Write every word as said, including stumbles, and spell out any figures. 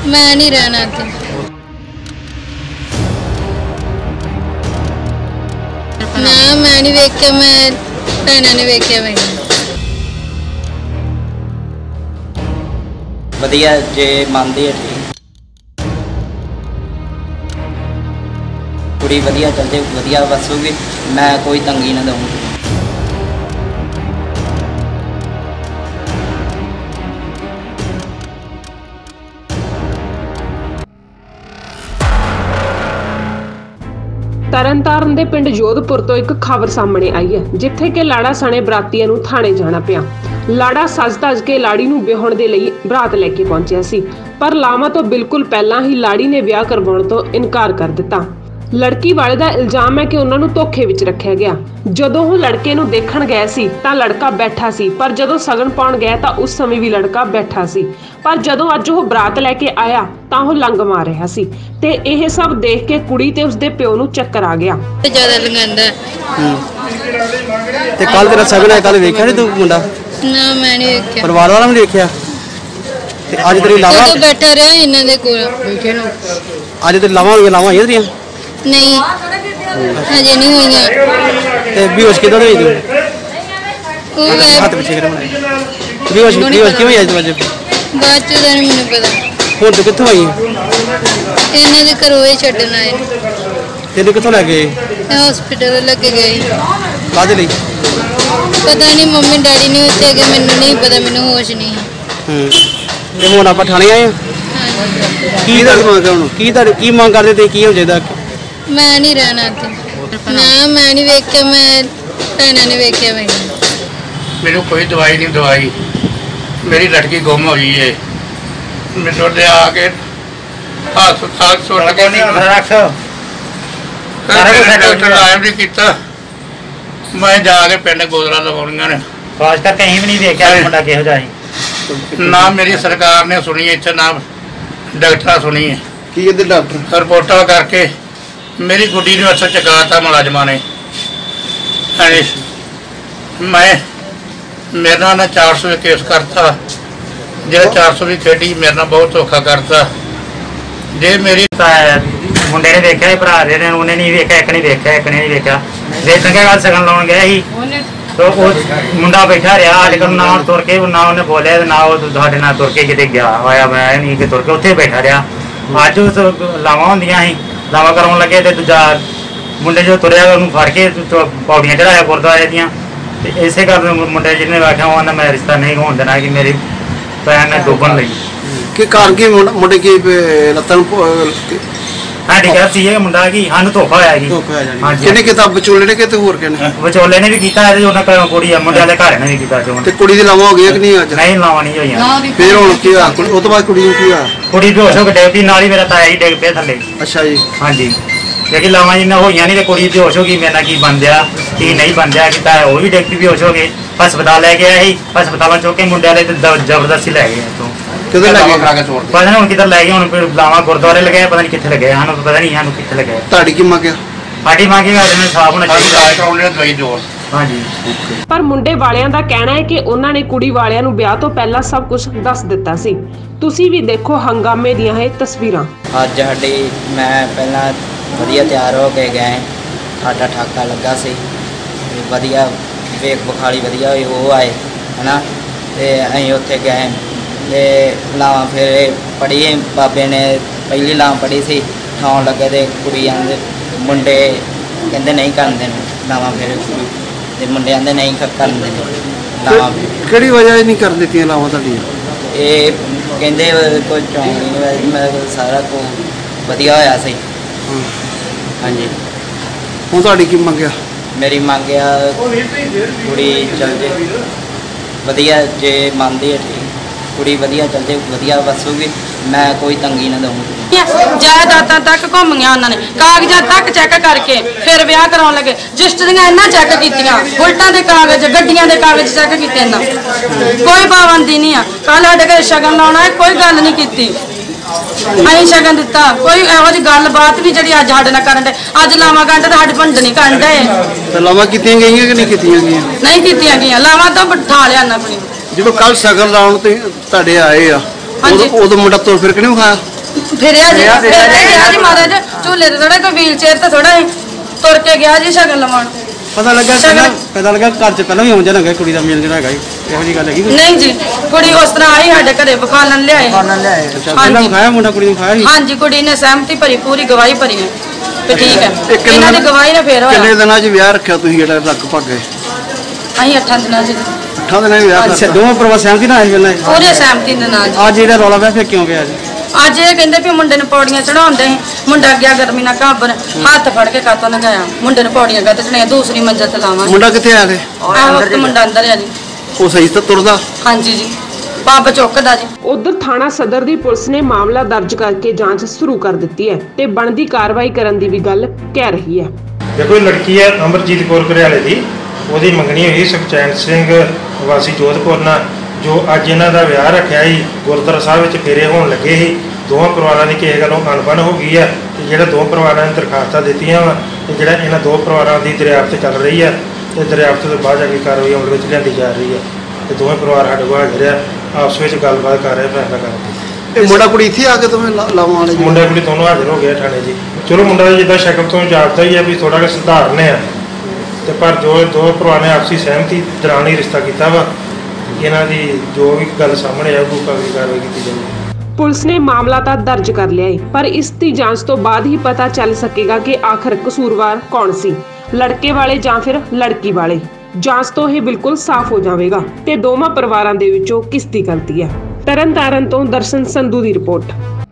मैं नहीं रहना थी। ना मैं नहीं वेख्या, मैं भैन ने वेख्या मैंने। वधिया जे मानती है ठीक, कुड़ी वधिया चल जाए, वधिया वसूगी, मैं कोई तंगी ना दूँगी। ਤਰਨਤਾਰਨ ਦੇ ਪਿੰਡ ਜੋਧਪੁਰ ਤੋਂ ਇੱਕ ਖਬਰ ਸਾਹਮਣੇ ਆਈ ਹੈ, ਜਿੱਥੇ ਕਿ ਲਾੜਾ ਸਣੇ ਬਰਾਤੀਆਂ ਨੂੰ ਥਾਣੇ ਜਾਣਾ ਪਿਆ। ਲਾੜਾ ਸਜ-ਧਜ ਕੇ ਲਾੜੀ ਨੂੰ ਵਿਆਹਣ ਦੇ ਲਈ ਬਰਾਤ ਲੈ ਕੇ ਪਹੁੰਚਿਆ ਸੀ, ਪਰ ਲਾਵਾਂ ਤੋਂ ਬਿਲਕੁਲ ਪਹਿਲਾਂ ਹੀ ਲਾੜੀ ਨੇ ਵਿਆਹ ਕਰਵਾਉਣ ਤੋਂ ਇਨਕਾਰ ਕਰ ਦਿੱਤਾ। ਲੜਕੀ ਵਾਲੇ ਦਾ ਇਲਜ਼ਾਮ ਹੈ ਕਿ ਉਹਨਾਂ ਨੂੰ ਧੋਖੇ ਵਿੱਚ ਰੱਖਿਆ ਗਿਆ। ਜਦੋਂ ਉਹ ਲੜਕੇ ਨੂੰ ਦੇਖਣ ਗਏ ਸੀ ਤਾਂ ਲੜਕਾ ਬੈਠਾ ਸੀ, ਪਰ ਜਦੋਂ ਸਗਨ ਪਾਉਣ ਗਏ ਤਾਂ ਉਸ ਸਮੇਂ ਵੀ ਲੜਕਾ ਬੈਠਾ ਸੀ। ਪਰ ਜਦੋਂ ਅੱਜ ਉਹ ਬਰਾਤ ਲੈ ਕੇ ਆਇਆ ਤਾਂ ਉਹ ਲੰਗ ਮਾਰ ਰਿਹਾ ਸੀ ਤੇ ਇਹ ਸਭ ਦੇਖ ਕੇ ਕੁੜੀ ਤੇ ਉਸਦੇ ਪਿਓ ਨੂੰ ਚੱਕਰ ਆ ਗਿਆ। ਜ਼ਿਆਦਾ ਲੰਗਾਂਦਾ ਤੇ ਕੱਲ ਤੇਰਾ ਸਗਨ ਹੈ, ਕੱਲ ਵੇਖਿਆ ਨਹੀਂ ਤੂੰ ਮੁੰਡਾ? ਨਾ ਮੈਂ ਨਹੀਂ ਵੇਖਿਆ। ਪਰਿਵਾਰ ਵਾਲਾ ਨਹੀਂ ਵੇਖਿਆ ਤੇ ਅੱਜ ਤੇਰੀ ਲਾਵਾ ਜਦੋਂ ਬੈਠਾ ਰਿਹਾ ਇਹਨਾਂ ਦੇ ਕੋਲ। ਅੱਜ ਤੇ ਲਾਵਾ ਹੋਈਆਂ ਲਾਵਾ ਹੋਈਆਂ ਤੇਰੀਆਂ? नहीं हजे नहीं हुई ते बेहोश किधर हुई तू? वो हाथ पीछे कर बनाए बेहोश बेहोश क्यों हुई आज तू? बाद च नहीं मैंने पता। हुण तू कित्थों आई? इन्हां दे घरों ही छड्डन आए। तेनू कित्थों ले गए? हॉस्पिटल लेके गए। कादे लई? पता नहीं, मम्मी डैडी नहीं उत्थे गए, मैनू नहीं पता, मैनू होश नहीं। हम्म ते हुण आपां थाणे आए हां। की दा मंग हुण की दा की मंग करदे ते की हो जाएदा? मैं नहीं रहना थी। ना मैं नहीं वेख्या, मैं भैन ने वेख्या मैंने। मेनू कोई दवाई नहीं दवाई, मेरी लड़की गुम हो गई है। मैनू ले आके हस्पताल सुट के डॉक्टर आया नहीं किया। मैं जाके पिंड गोदरा लवाउणियां ने खास करके कहीं भी नहीं देखा मुंडा किहो जिहा ना मेरी सरकार ने सुनी इत्थे, ना डॉक्टर सुनी है। की कहते डॉक्टर? रिपोर्टा करके मेरी गुड्डी ने असर चकाता मुलाजमान ने। मैं मेरे ना चार सौ केस करता, जो चार सौ भी खेडी मेरे ना बहुत धोखा करता। जे मेरी मुंडे ने देखा भरा दे उन्हें नहीं देखा, एक नहीं देखा, एक ने नहीं देखा। जे चंगे गल सगन लाउण गया ही तो मुंडा बैठा रहा, अजकल ना तुर के ना उन्हें बोलिया ना साडे नाल तुर के किते गया होया, मैं नहीं कि तुर के उत्थे बैठा रहा। अज उस लावां होंदियां ही, लावा कराउण लगे तो दूजा मुंडे जो तुरया उन्होंने फड़ के पौड़ियां चढ़ाया गुरुद्वारे दियां। इसे कर मुंडे जिन्हें आख्या उन्हें मैं रिश्ता नहीं होने देना कि मेरी भैन ने डुबन लगी कि कारण की मुंडे की लत्तां साडी गल सी है मुंडा कि सानूं धोखा होया जी। हां जी किने किता? विचोले ने किते होर किने? विचोले ने भी कीता है, उन्हें कुड़ी मुंडे वाले घर ने भी कीता जो। ते कुड़ी दी लावा हो गई कि नहीं अज? नहीं लावा नहीं होईयां। फिर हुण की होया? उस तो बाद कुड़ी नूं की होया? कुड़ी बेहोश हो के डिग पई, नाल ही मेरा ताया ही डिग पिया थल्ले। अच्छा जी। हां जी लेकिन लावा जिन्ना होईयां नहीं ते कुड़ी बेहोश हो गई। मेरे नाल की बन गया की नहीं बन गया कि ताया वो भी डिग पई बेहोश हो गए। हस्पताल ले गया ही, हस्पताल चुक के मुंडे वाले जबरदस्ती लै गए तो किधर लगे? पता नहीं हुण किधर लै गए। हुण लावा गुरुद्वारे लगे, पता नहीं कित्थे लगे, सानूं पता नहीं सानूं कित्थे लगे। ताड़ी की मंग साडी मंग है कि साफ होना चाहिए। दवाई दो। हाँ जी ਪਰ ਮੁੰਡੇ ਵਾਲਿਆਂ ਦਾ ਕਹਿਣਾ ਹੈ ਕਿ ਉਹਨਾਂ ਨੇ ਕੁੜੀ ਵਾਲਿਆਂ ਨੂੰ ਵਿਆਹ ਤੋਂ ਪਹਿਲਾਂ ਸਭ ਕੁਝ ਦੱਸ ਦਿੱਤਾ ਸੀ। ਤੁਸੀਂ ਵੀ ਦੇਖੋ ਹੰਗਾਮੇ ਦੀਆਂ ਇਹ ਤਸਵੀਰਾਂ। ਅੱਜ ਸਾਡੀ मैं पहला वधिया तैयार हो के गए, साडा ठाका लगा सी, वधिया वेख विखाली वधिया होई वो आए है ना, ते असीं उत्थे गए ते लावां फिर पढ़ी बाबे ने पहली लावां पढ़ी सी, ठाउण लगे ते कुड़ी आंदे मुंडे कहंदे नहीं करन देने लावां, फिर कुड़ी ते मुंडे आंदे नहीं करन देने लावां। किहड़ी वजह नहीं कर दित्तियां लावां तुहाडीਆਂ? ਇਹ ਕਹਿੰਦੇ ਕੋਈ ਚੌਂਕ ਨਹੀਂ, ਮੈਂ ਸਾਰਾ ਕੁਝ ਵਧੀਆ ਹੋਇਆ ਸੀ। ਹਾਂਜੀ ਹੁਣ ਤੁਹਾਡੀ ਕੀ ਮੰਗਿਆ? ਮੇਰੀ ਮੰਗਿਆ ਕੁੜੀ ਚੱਲ ਜੇ ਵਧੀਆ, ਜੇ ਮੰਨਦੀ ਹੈ ਠੀਕ, ਕੁੜੀ ਵਧੀਆ ਚੱਲ ਜੇ, ਵਧੀਆ ਵਸੂਗੀ, मैं कोई तंगी ना दूँगी। जायदादां तक घूमियां उन्होंने, कागजात तक चैक करके फिर ब्याह कराउण लगे। रजिस्टरियां इन्हां चैक कीतियां, बुलटां दे कागज, गड्डियां दे कागज चैक कीते इन्हां। कोई पाबंदी नहीं है। कल साडे घर शगन लाउणा है, कोई गल नहीं कीती, असीं शगन दिता, कोई इहो जी गल बात नहीं जिहड़ी अज साडे नाल करन दे। अज लावां गंढ ते साडी भंडनी करन दे। ते लावां कीतियां गईयां कि नहीं कीतियां गईयां? नहीं कीतियां गईयां, लावां तो बिठा लिया ना अपनी। ਜਦੋਂ ਕੱਲ ਸ਼ਗਨ ਲਾਉਣ ਤੇ ਤੁਹਾਡੇ ਆਏ ਆ, ਉਦੋਂ ਉਦੋਂ ਮੁੰਡਾ ਤੁਰ ਫਿਰ ਕੇ ਨਹੀਂ ਵਿਖਾਇਆ? ਫਿਰਿਆ ਜੀ ਫਿਰ ਗਿਆ ਜੀ ਮਹਾਰਾਜ ਝੂਲੇ ਤੇ ਥੋੜਾ ਕੋਈ ਵੀਲ ਚੇਅਰ ਤੇ ਥੋੜਾ ਤੁਰ ਕੇ ਗਿਆ ਜੀ ਸ਼ਗਨ ਲਵਾਉਣ। ਪਤਾ ਲੱਗਾ ਪਹਿਲਾਂ ਪਤਾ ਲੱਗਾ ਘਰ ਚ ਪਹਿਲਾਂ ਵੀ ਆਉਣ ਜਾਣਾ ਕੁੜੀ ਦਾ ਮੇਲ ਜਿਹੜਾ ਹੈਗਾ ਇਹੋ ਜੀ ਗੱਲ ਹੈਗੀ ਨਹੀਂ ਜੀ ਕੁੜੀ ਉਸ ਤਰ੍ਹਾਂ ਆਈ ਸਾਡੇ ਘਰੇ ਵਿਖਾਲਣ ਲਿਆਏ ਪਹਿਲਾਂ ਵਿਖਾਇਆ ਮੁੰਡਾ ਕੁੜੀ ਨੂੰ ਵਿਖਾਇਆ ਸੀ? ਹਾਂਜੀ ਕੁੜੀ ਨੇ ਸਹਿਮਤੀ ਭਰੀ ਪੂਰੀ ਗਵਾਹੀ ਭਰੀ ਹੈ ਤੇ ਠੀਕ ਹੈ ਇਹਨਾਂ ਦੀ ਗਵਾਹੀ ਨਾਲ ਫੇਰ ਹੋਇਆ। ਕਿੰਨੇ ਦਿਨਾਂ 'ਚ ਵਿਆਹ ਰੱਖਿਆ ਤੁਸੀਂ ਜਿਹੜਾ ਲਗਭਗ ਗਏ? ਅਸੀਂ ਅੱਠਾਂ ਦਿਨਾਂ ਚ ਅੱਠਾਂ ਦਿਨਾਂ 'ਚ ਵਿਆਹ ਅੱਛਾ ਦੋਵਾਂ ਪਰਿਵਾਰ ਸਹਿਮਤੀ ਨਾਲ ਆਏ ਪਹਿਲਾਂ ਪੂਰੇ ਸਹਿਮਤੀ ਦੇ ਨਾਲ। ਅੱਜ ਜਿਹੜਾ ਰੌਲਾ ਪਿਆ ਫਿਰ ਕਿਉਂ ਪਿਆ ਜੀ? ਅੱਜ ਇਹ ਕਹਿੰਦੇ ਵੀ ਮੁੰਡੇ ਨੂੰ ਪੌੜੀਆਂ ਚੜਾਉਂਦੇ ਸੀ ਮੁੰਡਾ ਗਿਆ ਗਰਮੀ ਨਾਲ ਘਾਬਰ ਹੱਥ ਫੜ ਕੇ ਕਾਤੋਂ ਲਗਾਇਆ ਮੁੰਡੇ ਨੂੰ ਪੌੜੀਆਂ ਗਾ ਤੇ ਚੜਾਇਆ ਦੂਸਰੀ ਮੰਜ਼ਲ ਤੇ ਲਾਵਾਂਗੇ। ਮੁੰਡਾ ਕਿੱਥੇ ਆਇਆ ਤੇ? ਆਹ ਵਕਤ ਮੁੰਡਾ ਅੰਦਰ ਆ ਜੀ। ਉਹ ਸਹੀ ਤਾਂ ਤੁਰਦਾ? ਹਾਂਜੀ ਜੀ ਪੱਬ ਚੁੱਕਦਾ ਜੀ। ਉਧਰ ਥਾਣਾ ਸਦਰ ਦੀ ਪੁਲਿਸ ਨੇ ਮਾਮਲਾ ਦਰਜ ਕਰਕੇ ਜਾਂਚ ਸ਼ੁਰੂ ਕਰ ਦਿੱਤੀ ਹੈ ਤੇ ਬਣਦੀ ਕਾਰਵਾਈ ਕਰਨ ਦੀ ਵੀ ਗੱਲ ਕਹਿ ਰਹੀ ਹੈ। ਦੇਖੋ ਲੜਕੀ ਹੈ ਅਮਰਜੀਤ ਕੌਰ ਘਰਿਆਲੇ ਦੀ, ਉਹਦੀ ਮੰਗਣੀ ਹੋਈ ਸੁਖਚੈਨ ਸਿੰਘ ਵਾਸੀ ਜੋਧਪੁਰ ਨਾਲ, ਜੋ ਅੱਜ ਇਹਨਾਂ ਦਾ ਵਿਆਹ ਰੱਖਿਆ ਸੀ ਗੁਰਦੁਆਰਾ ਸਾਹਿਬ ਵਿੱਚ ਫੇਰੇ ਹੋਣ ਲੱਗੇ ਸੀ। ਦੋਵਾਂ ਪਰਿਵਾਰਾਂ ਦੀ ਕਿਸੇ ਗੱਲੋਂ ਅਣਬਣ ਹੋ ਗਈ ਹੈ ਤੇ ਜਿਹੜਾ ਦੋ ਪਰਿਵਾਰਾਂ ਨੇ ਦਰਖਾਸਤਾਂ ਦਿੱਤੀਆਂ ਵਾ ਤੇ ਜਿਹੜਾ ਇਹਨਾਂ ਦੋ ਪਰਿਵਾਰਾਂ ਦੀ ਦਰਿਆਫਤ ਚੱਲ ਰਹੀ ਹੈ ਤੇ ਦਰਿਆਫਤ ਤੋਂ ਬਾਅਦ ਅਗਲੀ ਕਾਰਵਾਈ ਅਮਲ ਵਿੱਚ ਲਿਆਂਦੀ ਜਾ ਰਹੀ ਹੈ ਤੇ ਦੋਵੇਂ ਪਰਿਵਾਰ ਸਾਡੇ ਕੋਲ ਹਾਜ਼ਰ ਆ, ਆਪਸ ਵਿੱਚ ਗੱਲਬਾਤ ਕਰ ਰਹੇ, ਫੈਸਲਾ ਕਰਦੇ। ਇਹ ਮੁੰਡਾ ਕੁੜੀ ਇੱਥੇ ਆ ਕੇ ਤੁਸੀਂ ਲਾਵਾਂ ਵਾਲੇ ਮੁੰਡਾ ਕੁੜੀ ਦੋਨੋਂ ਹਾਜ਼ਰ ਹੋ ਗਏ ਥਾਣੇ ਜੀ। ਚਲੋ ਮੁੰਡਾ ਜਿੱਦਾਂ ਸ਼ਕਲ ਤੋਂ ਜਾਪਦਾ ਹੀ ਹੈ ਵੀ ਥੋੜਾ ਜਿਹਾ ਸਧਾਰਨ ਹੈ ਤੇ ਪਰ ਜੋ ਦੋ ਪਰਿਵਾਰ ਨੇ ਆਪਸੀ ਸਹਿਮਤੀ ਦੌਰਾਨ ਹੀ ਰਿਸ਼ਤਾ ਕੀਤਾ ਵਾ, ਇਹਨਾਂ ਦੀ ਜੋ ਵੀ ਗੱਲ ਸਾਹਮਣੇ ਆਊਗੀ ਕਾਨੂੰਨੀ ਕਾਰਵਾਈ ਕੀਤੀ ਜਾਊਗੀ। ਪੁਲਿਸ ਨੇ ਮਾਮਲਾ ਤਾਂ ਦਰਜ ਕਰ ਲਿਆ ਹੈ ਪਰ ਇਸ ਦੀ ਜਾਂਚ ਤੋਂ ਬਾਅਦ ਹੀ ਪਤਾ ਚੱਲ ਸਕੇਗਾ ਕਿ ਆਖਰ ਕਸੂਰਵਾਰ ਕੌਣ ਸੀ, ਲੜਕੇ ਵਾਲੇ ਜਾਂ ਫਿਰ ਲੜਕੀ ਵਾਲੇ। ਜਾਂਚ ਤੋਂ ਇਹ ਬਿਲਕੁਲ ਸਾਫ਼ ਹੋ ਜਾਵੇਗਾ ਤੇ ਦੋਵਾਂ ਪਰਿਵਾਰਾਂ ਦੇ ਵਿੱਚੋਂ ਕਿਸ ਦੀ ਗਲਤੀ ਹੈ। ਤਰਨਤਾਰਨ ਤੋਂ ਦਰਸ਼ਨ ਸੰਧੂ ਦੀ ਰਿਪੋਰਟ।